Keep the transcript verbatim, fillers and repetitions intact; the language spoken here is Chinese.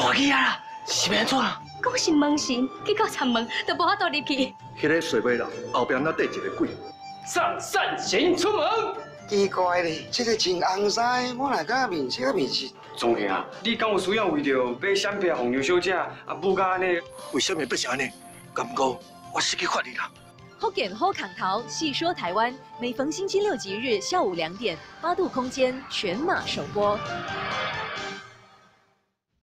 大去啊啦，是要安怎啊？ 讲是门神，结果参门都无法度入去。 迄个水尾人后边那缀一个鬼。 上善行出门。 奇怪咧，这个穿红衫，我哪敢面色面试？ 总兄啊，你敢有需要为着买闪票红牛小姐啊，不甲安尼？ 为什么不是安尼？敢过我失去法力啦。 福建好康头细说台湾，每逢星期六及日下午两点，八度空间全马首播。